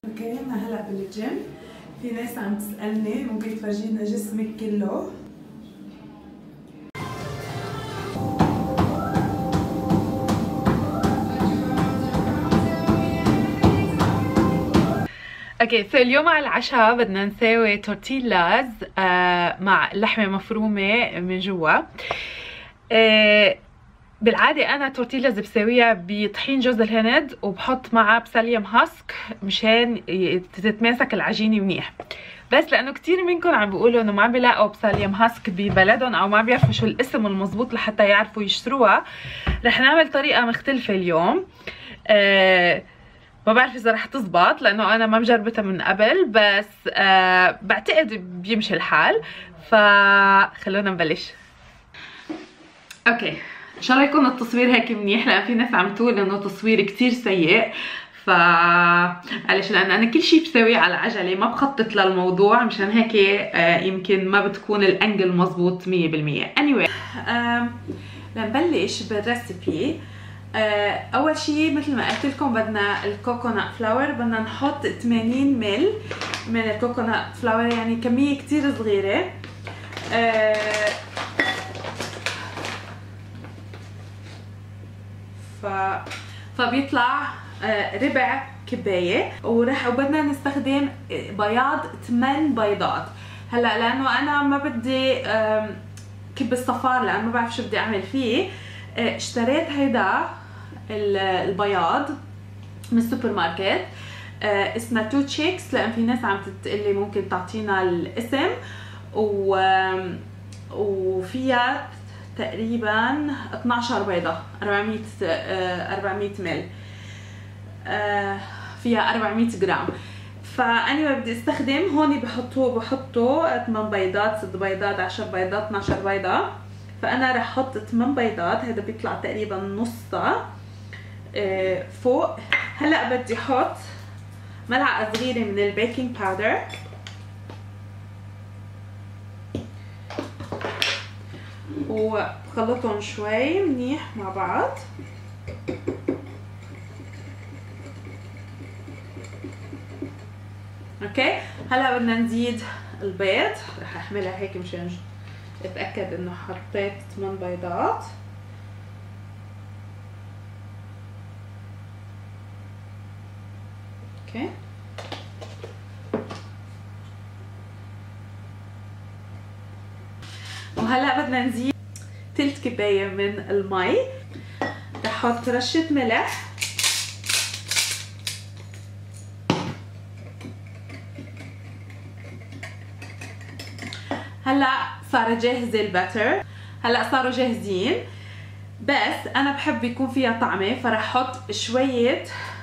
اوكي انا هلا بالجيم. في ناس عم تسألني ممكن تفرجينا جسمك كله. اوكي اليوم على العشاء بدنا نساوي تورتيلاز مع لحمه مفرومه من جوا. بالعاده انا تورتيلاز بساويها بطحين جوز الهند وبحط معها بسليم هاسك مشان تتماسك العجينه منيح. بس لانه كثير منكم عم بيقولوا انه ما عم بيلاقوا بسليم هاسك ببلدهم او ما بيعرفوا شو الاسم المضبوط لحتى يعرفوا يشتروها، رح نعمل طريقه مختلفه اليوم. ما بعرف اذا رح تزبط لانه انا ما مجربتها من قبل، بس بعتقد بيمشي الحال. فخلونا نبلش. اوكي ان شاء الله يكون التصوير هيك منيح، لان في ناس عم تقول انه تصوير كثير سيء. معلش لان انا كل شيء بسويه على عجله، ما بخطط للموضوع، مشان هيك يمكن ما بتكون الانجل مزبوط 100%. anyway لنبلش بالريسبي. اول شيء مثل ما قلت لكم بدنا الكوكونات فلاور، بدنا نحط 80 مل من الكوكونات فلاور، يعني كميه كتير صغيره. فبيطلع ربع كبايه، وبدنا نستخدم بياض 8 بيضات. هلا لانه انا ما بدي كب الصفار، لانه ما بعرف شو بدي اعمل فيه، اشتريت هيدا البياض من السوبر ماركت، اسمها تو تشيكس، لان في ناس عم تقلي ممكن تعطينا الاسم، وفيها تقريبا 12 بيضه، 400 مل، فيها 400 جرام. فاني بدي استخدم هون بحطوا 8 بيضات، 6 بيضات، 10 بيضات، 12 بيضه. فانا رح احط 8 بيضات، هذا بيطلع تقريبا نصها فوق. هلا بدي احط ملعقه صغيره من البيكنج باودر، وبخلطهم شوي منيح مع بعض. اوكي هلا بدنا نزيد البيض، رح احملها هيك مشان اتاكد انه حطيت 8 بيضات. اوكي وهلا بدنا نزيد ثلث كبايه من المي، رح احط رشه ملح، هلا صار جاهزه الباتر، هلا صاروا جاهزين، بس انا بحب يكون فيها طعمه، فرح احط شويه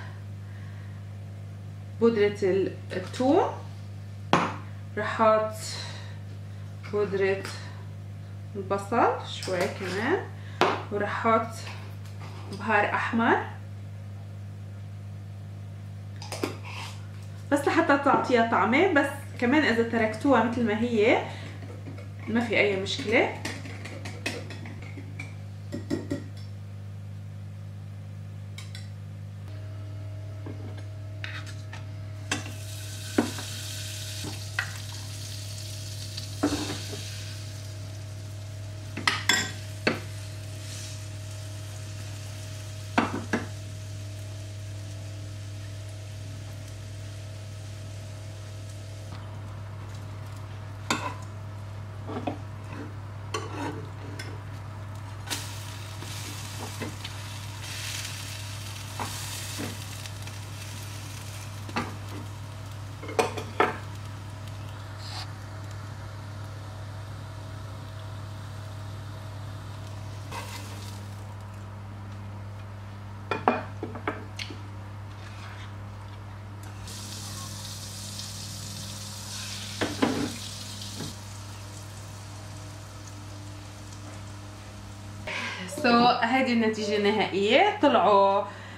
بودره الثوم، رح احط بودره البصل شوي كمان، ورح احط بهار احمر بس لحتى تعطيها طعمه، بس كمان اذا تركتوها مثل ما هي ما في اي مشكله. هذه النتيجة النهائية. طلعوا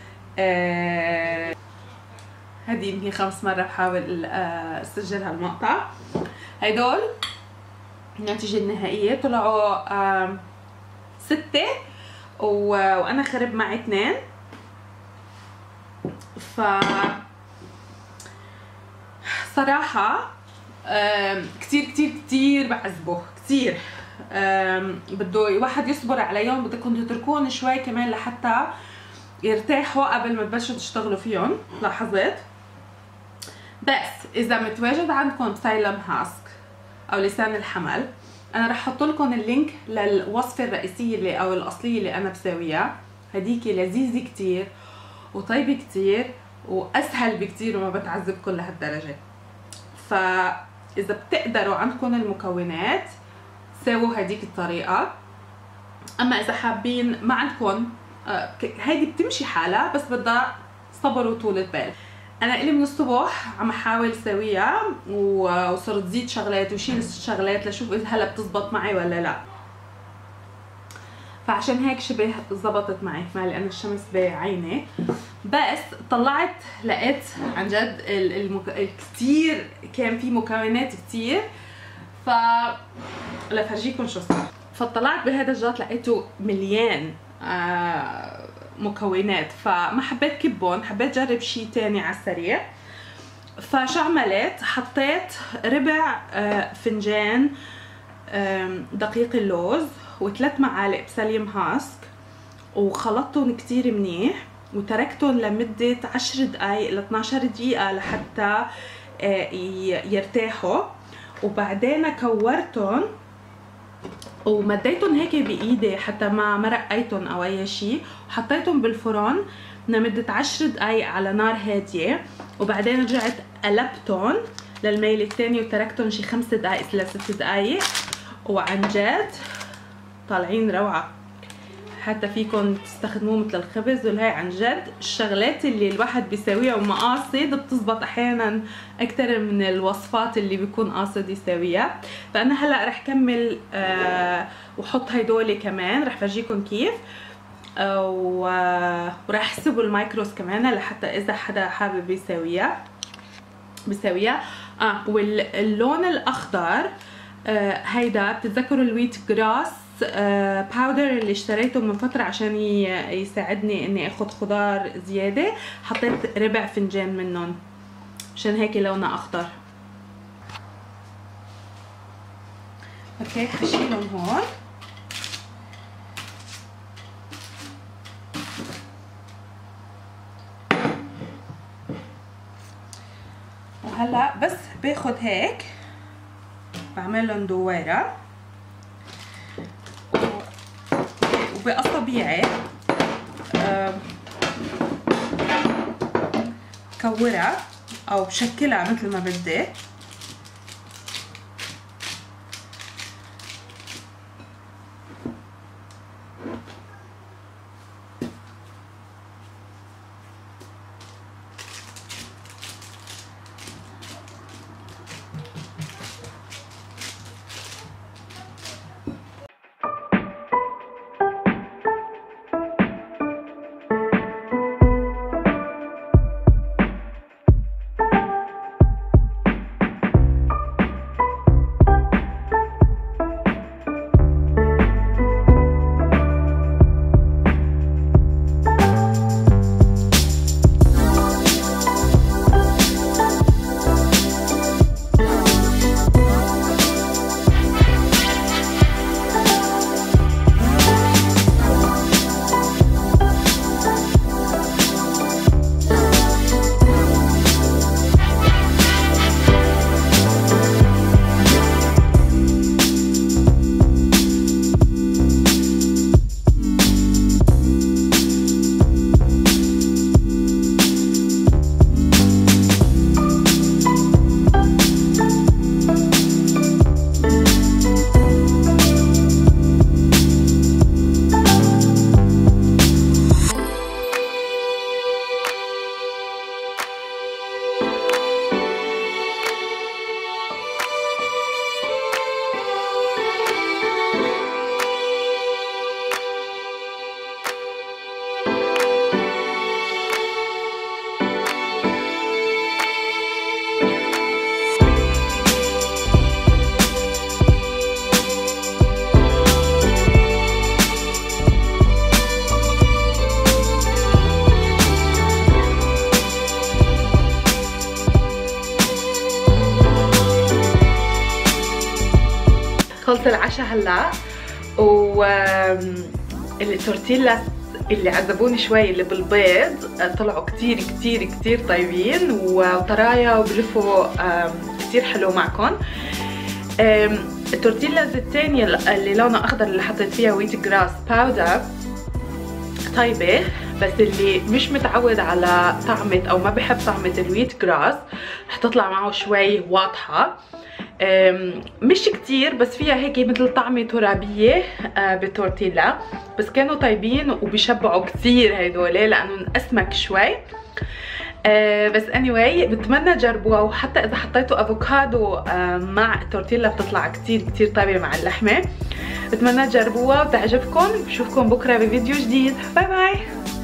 هذه يمكن 5 مرات بحاول اسجل هالمقطع. هيدول النتيجة النهائية، طلعوا 6 وانا خرب معي 2. ف صراحة كتير كتير كتير بعذبه كتير. بده واحد يصبر عليهم، بدكم تتركوهم شوي كمان لحتى يرتاحوا قبل ما تبلشوا تشتغلوا فيهم. لاحظت؟ بس اذا متواجد عندكم سايلم هاسك او لسان الحمل، انا رح احط لكم اللينك للوصفه الرئيسيه اللي او الاصليه اللي انا بساويها. هديك لذيذه كتير وطيبه كتير واسهل بكتير وما بتعذبكم لهالدرجه. فاذا بتقدروا عندكم المكونات ساووا هديك الطريقه. اما اذا حابين ما عندكم، هيدي بتمشي حالها بس بدها صبر وطولة بال. انا الي من الصبح عم احاول ساويها وصرت زيد شغلات وشيل شغلات لشوف اذا هلا بتزبط معي ولا لا. فعشان هيك شبه زبطت معي لان الشمس بعيني. بس طلعت لقيت عن جد كتير كان في مكونات كتير. ف لفرجيكم شو صار. فطلعت بهذا الجات لقيته مليان مكونات، فما حبيت كبهم، حبيت جرب شيء تاني على السريع. فشو عملت؟ حطيت ربع فنجان دقيق اللوز و3 معالق بسليم هاسك وخلطتهم كتير منيح وتركتهم لمدة 10 دقايق ل 12 دقيقة لحتى يرتاحوا. وبعدين كورتهم ومديتهم هيك بايدي حتى ما رقيتهم او اي شيء، وحطيتهم بالفرن لمدة 10 دقايق على نار هادية. وبعدين رجعت قلبتهم للميلة الثانية وتركتهم شي 5 دقايق ل 6 دقايق، وعن جد طالعين روعة. حتى فيكم تستخدموه مثل الخبز والهي. عن جد الشغلات اللي الواحد بيساويها ومقاصد بتزبط احيانا اكثر من الوصفات اللي بيكون قاصد يساويها. فانا هلا رح كمل وحط هيدول كمان، رح فرجيكم كيف. ورح احسب المايكروس كمان لحتى اذا حدا حابب بيساويها. واللون الاخضر هيدا بتتذكروا الويت جراس باودر اللي اشتريته من فترة عشان يساعدني اني اخد خضار زيادة. حطيت ربع فنجان منهم عشان هيك لونها اخضر. اوكي حشيلهم هون. وهلا بس باخد هيك بعمل لهم دويرة وبقص طبيعي بكورها او بشكلها مثل ما بدي. خلص العشاء هلا، و التورتيلا اللي عذبوني شوي اللي بالبيض طلعوا كتير كتير كتير طيبين وطرايا وبلفوا كتير حلو معكم. التورتيلاز الثانية اللي لونها اخضر اللي حطيت فيها ويت جراس باودر طيبة، بس اللي مش متعود على طعمة او ما بحب طعمة الويت جراس رح تطلع معه شوي واضحة، مش كتير بس فيها هيك مثل طعمة ترابية بالتورتيلا، بس كانوا طيبين وبيشبعوا كتير هيدول لانه اسمك شوي. بس anyway بتمنى تجربوها، وحتى اذا حطيتوا افوكادو مع التورتيلا بتطلع كتير كتير طيبة مع اللحمة. بتمنى تجربوها وتعجبكم. بشوفكم بكره بفيديو جديد. باي باي.